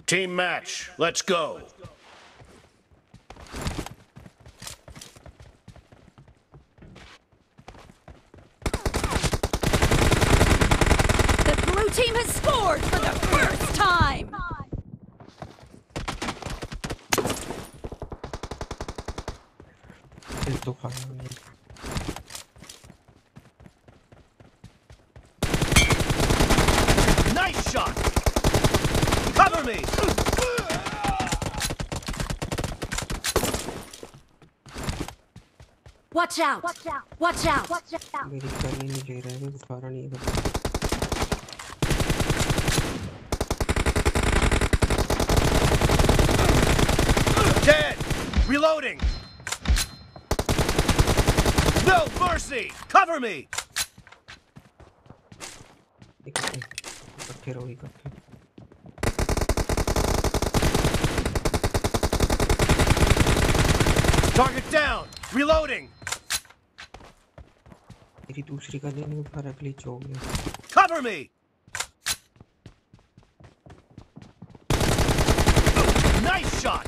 Team match, let's go. The blue team has scored for the first time! Nice shot! Cover me! Watch out! Watch out! मेरी करनी नहीं दे रहा है, मैं उठा रहा नहीं है। Dead! Reloading! No mercy! Cover me! इकट्ठे रहो, इकट्ठे। Target down! Reloading! मेरी दूसरी गन नहीं उठा रहा, ग्लिच हो गया। Cover me! Nice shot!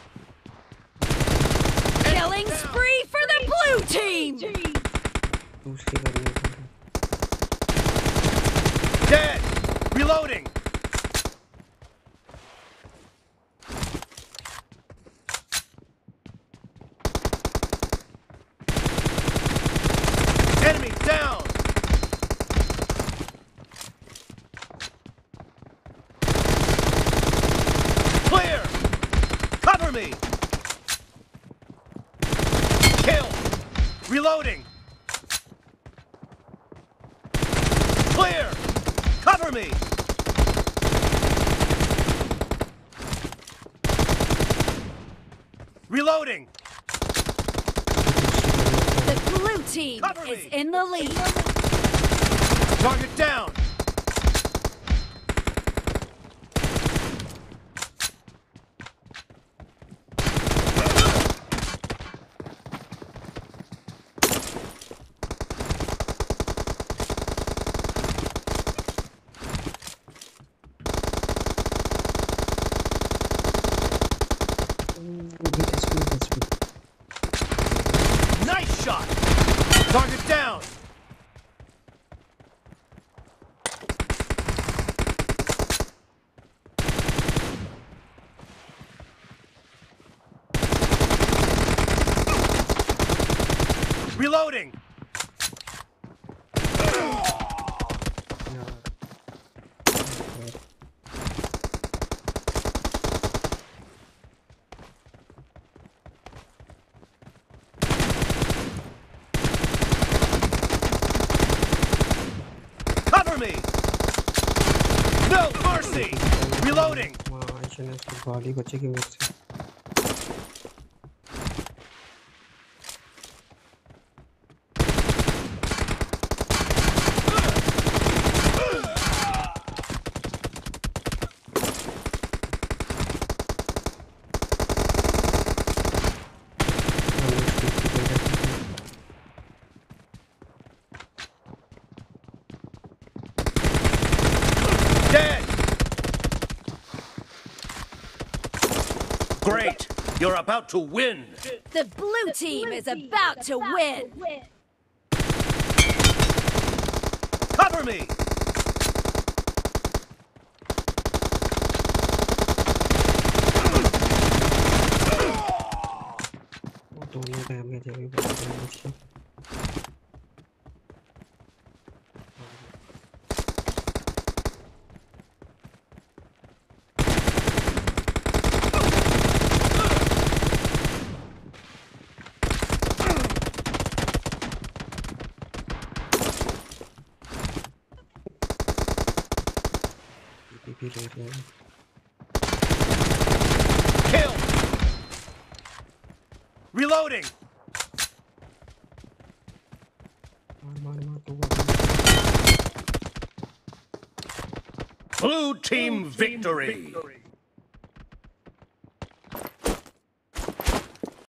Killing spree for the blue team! दूसरी गन नहीं उठा रहा। Dead! Reloading! Enemy down! Clear! Cover me! Kill! Reloading! Clear! Cover me! Reloading! The blue team Cover is me. in the lead. Target down! Nice shot! Target down! Reloading! Cover me! No mercy! Reloading! ऐसे ना उसकी गाली बचेगी मेरे से। Dead! Great! You're about to win! The blue team is about to win. Cover me! वो दोनों damage है, अभी बहुत डैमेज है। भी ले रहे हैं। Kill! Reloading! मार मार तो Blue team victory!